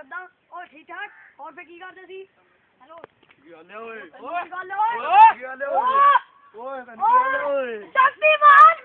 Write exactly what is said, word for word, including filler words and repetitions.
किदा और ठीक ठाक और फिर की करते सी हेलो की हाल है ओए ओए की गल ओए की हाल है ओए ओए शक्तिमान